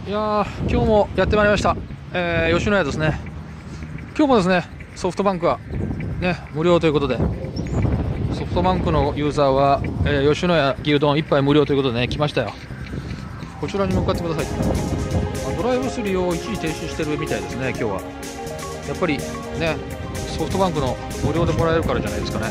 いやー、今日もやってまいりました、吉野家ですね。今日もですね、ソフトバンクは、ね、無料ということで、ソフトバンクのユーザーは、吉野家牛丼1杯無料ということでね、来ましたよ。こちらに向かってください。ドライブスルーを一時停止してるみたいですね、今日は。やっぱりね、ソフトバンクの無料でもらえるからじゃないですかね。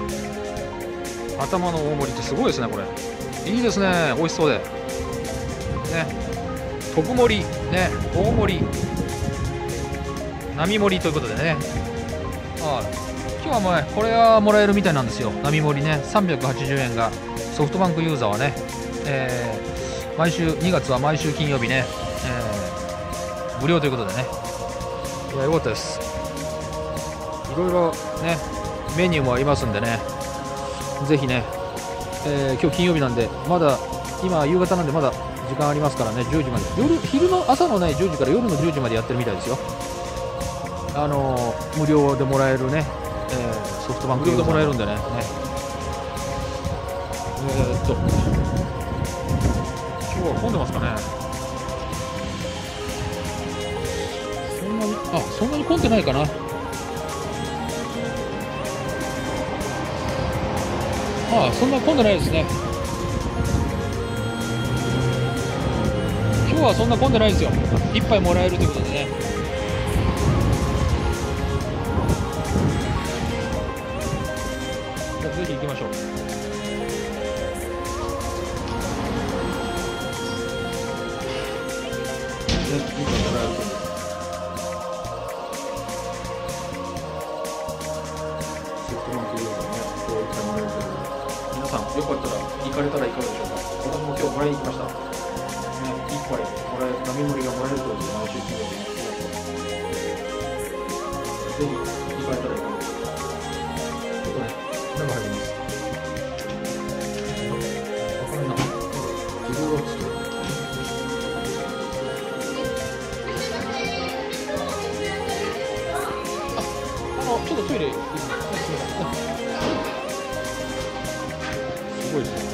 頭の大盛りってすごいですね、これ。いいですね、美味しそうで。ね。特盛り、ね、大盛り、並盛りということでね、今日はもう、これはもらえるみたいなんですよ、並盛りね、380円がソフトバンクユーザーはね、毎週、2月は毎週金曜日ね、無料ということでね、いや、よかったです、いろいろね、メニューもありますんでね、ぜひね、今日金曜日なんで、まだ、今、夕方なんで、まだ時間ありますからね、10時まで、昼の朝のね10時から夜の10時までやってるみたいですよ。無料でもらえるね、ソフトバンク無料でもらえるんでね。今日は混んでますかね。そんなに混んでないかな。そんな混んでないですね。今日はそんな混んでないですよ。1杯もらえるということでね。じゃあぜひ行きましょう。皆さんよかったら行かれたらいかがでしょうか。私も今日もらいに行きました。1杯もらえる、並盛りがもらえるということで、毎週金曜日にぜひ行かれたらいかがでしょうか。ちょっとね、中入ります。わからんな。自動がつく。ちょっとトイレ行きます。すごいですね。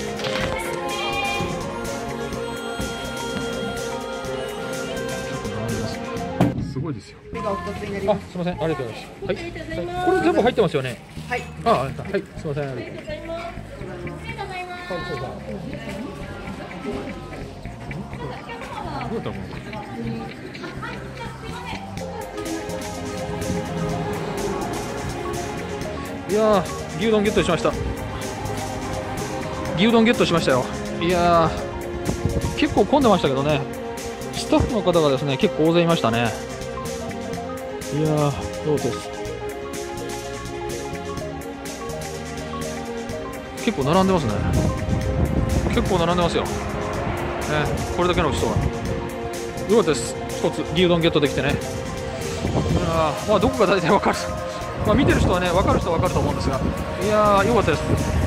すごいですよ。すみません、ありがとうございます。はい、これ全部入ってますよね。はい。はい、すみません、ありがとうございます。どうやったの？いやー、牛丼ゲットしました。牛丼ゲットしましたよ。いやー、結構混んでましたけどね。スタッフの方がですね、結構大勢いましたね。いやー、どうです。結構並んでますね。結構並んでますよ。ね、これだけの人が。よかったです。一つ牛丼ゲットできてね。どこか大体わかる。見てる人はね、わかる人はわかると思うんですが。いやー、よかったです。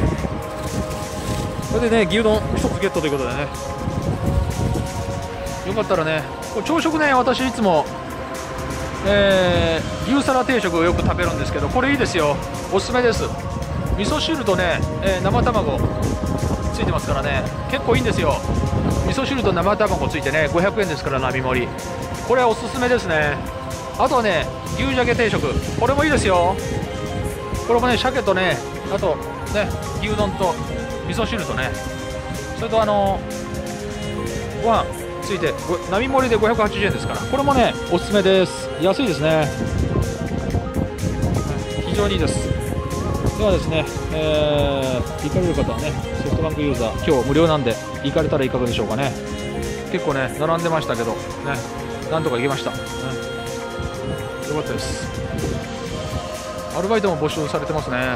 それでね、牛丼一つゲットということでね。よかったらね、朝食ね、私いつも牛皿定食をよく食べるんですけど、これいいですよ、おすすめです。味噌汁とね、生卵ついてますからね、結構いいんですよ。味噌汁と生卵ついてね、500円ですから、並盛り、これはおすすめですね。あとはね、牛鮭定食、これもいいですよ。これもね、鮭とね、あとね、牛丼と味噌汁とね、それとご飯ついて並盛りで580円ですから、これもねおすすめです。安いですね、非常にいいです。ではですね、行かれる方はね、ソフトバンクユーザー今日無料なんで行かれたらいかがでしょうかね。結構ね並んでましたけどね、なんとか行けました、よかったです。アルバイトも募集されてますね。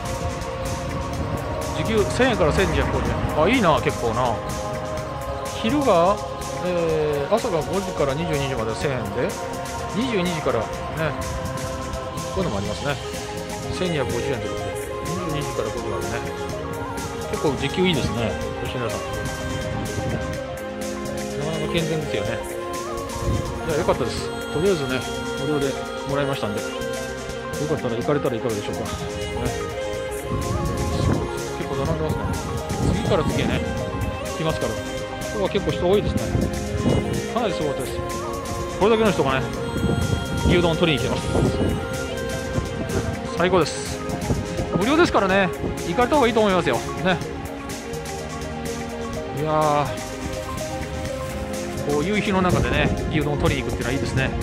時給1000円から1250円。いいな、結構な。昼が朝が5時から22時まで1000円で、22時からね、こういうのもありますね。1250円ということで、22時から5時までね。結構時給いいですね、吉野家さん。なかなか健全ですよね。いや、よかったです。とりあえずね、無料でもらいましたんで、よかったら行かれたらいかがでしょうか。ね、結構並んでますね。次から次へね、来ますから。今日は結構人多いですね。 かなりすごかったです。これだけの人がね牛丼取りに来てます。最高です。無料ですからね、行かれた方がいいと思いますよね。いやー、こう夕日の中でね牛丼を取りに行くっていうのはいいですね。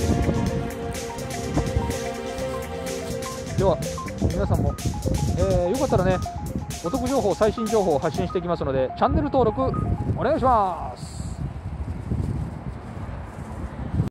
では皆さんも、よかったらねお得情報、最新情報を発信していきますのでチャンネル登録お願いします。